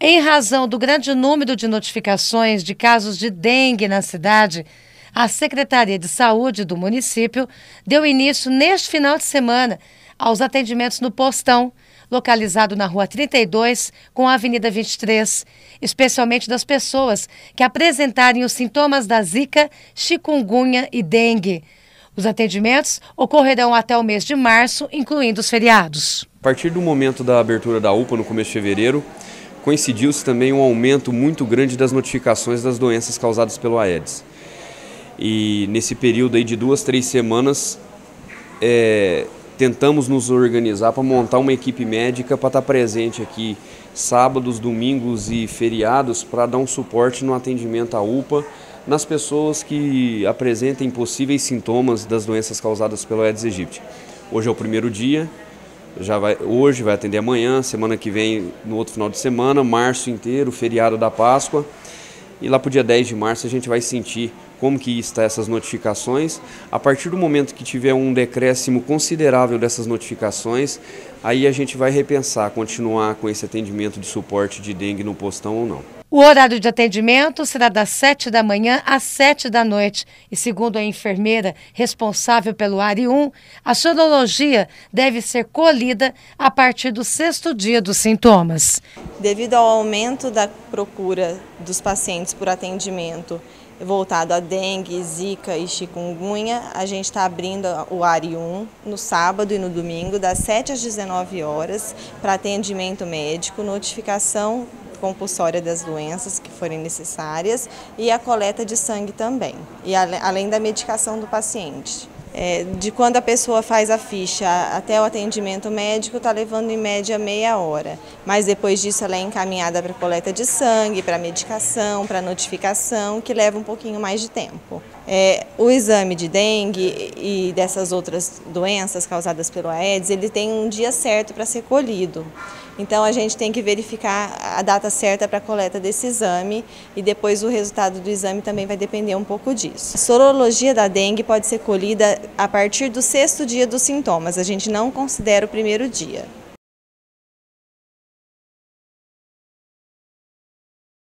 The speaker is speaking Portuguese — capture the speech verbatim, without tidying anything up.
Em razão do grande número de notificações de casos de dengue na cidade, a Secretaria de Saúde do município deu início neste final de semana aos atendimentos no Postão, localizado na Rua trinta e dois com a Avenida vinte e três, especialmente das pessoas que apresentarem os sintomas da zika, chikungunya e dengue. Os atendimentos ocorrerão até o mês de março, incluindo os feriados. A partir do momento da abertura da U P A, no começo de fevereiro, coincidiu-se também um aumento muito grande das notificações das doenças causadas pelo Aedes. E nesse período aí de duas, três semanas, é, tentamos nos organizar para montar uma equipe médica para estar presente aqui sábados, domingos e feriados para dar um suporte no atendimento à U P A nas pessoas que apresentem possíveis sintomas das doenças causadas pelo Aedes aegypti. Hoje é o primeiro dia, já vai, hoje vai atender amanhã, semana que vem no outro final de semana, março inteiro, feriado da Páscoa. E lá para o dia dez de março a gente vai sentir como que está essas notificações. A partir do momento que tiver um decréscimo considerável dessas notificações, aí a gente vai repensar, continuar com esse atendimento de suporte de dengue no postão ou não. O horário de atendimento será das sete da manhã às sete da noite e, segundo a enfermeira responsável pelo área um, a sorologia deve ser colhida a partir do sexto dia dos sintomas. Devido ao aumento da procura dos pacientes por atendimento voltado a dengue, zika e chikungunya, a gente está abrindo o área um no sábado e no domingo, das sete às dezenove horas, para atendimento médico, notificação compulsória das doenças que forem necessárias e a coleta de sangue também, e além da medicação do paciente. É, de quando a pessoa faz a ficha até o atendimento médico, está levando em média meia hora. Mas depois disso ela é encaminhada para coleta de sangue, para medicação, para notificação, que leva um pouquinho mais de tempo. É, o exame de dengue e dessas outras doenças causadas pelo Aedes, ele tem um dia certo para ser colhido. Então a gente tem que verificar a data certa para a coleta desse exame e depois o resultado do exame também vai depender um pouco disso. A sorologia da dengue pode ser colhida a partir do sexto dia dos sintomas, a gente não considera o primeiro dia.